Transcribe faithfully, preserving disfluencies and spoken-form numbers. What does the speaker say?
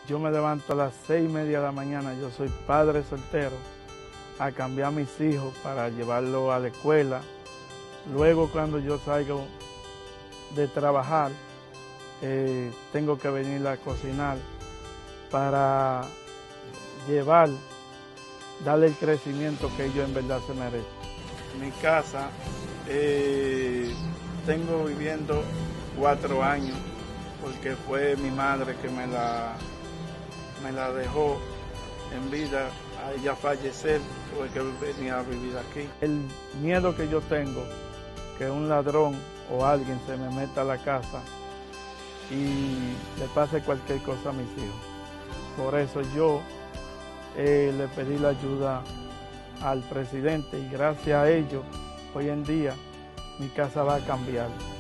Yo me levanto a las seis y media de la mañana, yo soy padre soltero, a cambiar a mis hijos para llevarlos a la escuela. Luego, cuando yo salgo de trabajar, eh, tengo que venir a cocinar para llevar, darle el crecimiento que ellos en verdad se merecen. Mi casa, eh, tengo viviendo cuatro años, porque fue mi madre que me la, me la dejó en vida. A ella fallecer, tuve que venir a vivir aquí. El miedo que yo tengo, que un ladrón o alguien se me meta a la casa y le pase cualquier cosa a mis hijos. Por eso yo eh, le pedí la ayuda al presidente y gracias a ello, hoy en día, mi casa va a cambiar.